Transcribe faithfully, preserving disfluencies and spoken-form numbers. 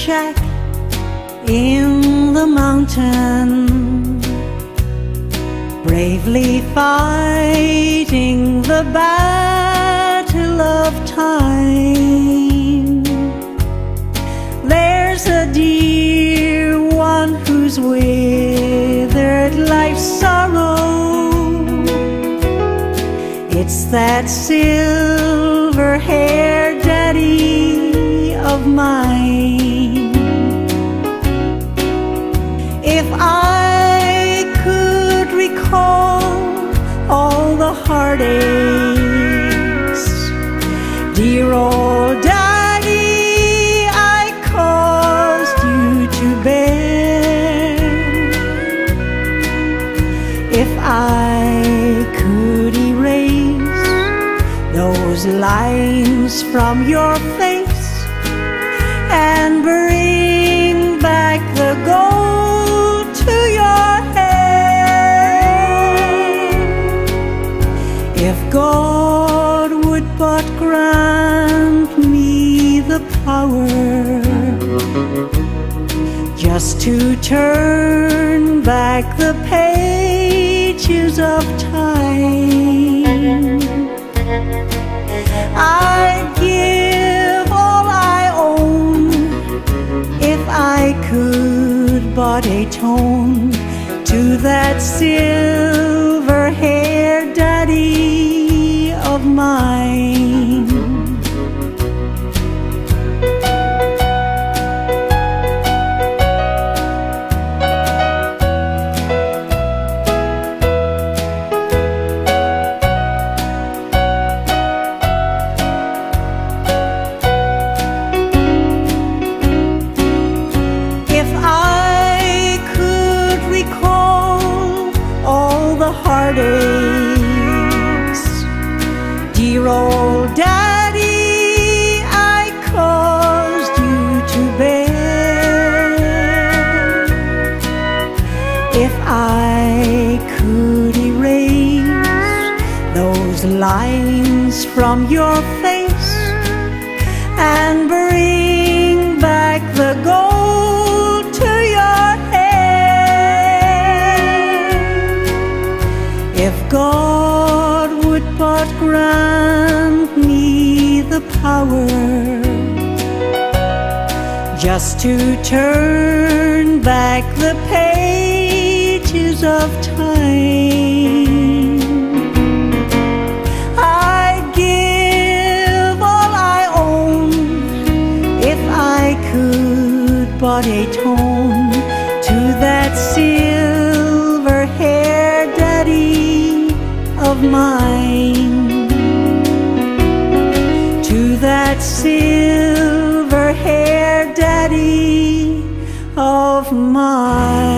shack in the mountain, bravely fighting the battle of time. There's a dear one who's withered life's sorrow. It's that silver-haired daddy of mine. If I could recall all the heartaches, dear old daddy, I caused you to bear. If I could erase those lines from your face and bring back the gold to your hair, if God would but grant me the power just to turn back the pages of time, I'd give all I own if I could but atone to that silver-haired daddy of mine. Dear old daddy, I caused you to bear. If I could erase those lines from your face and bring back the gold to your hair, if God would but grant me the power just to turn back the pages of time, I'd give all I own if I could but atone to that silver-haired daddy of mine, to that silver-haired daddy of mine.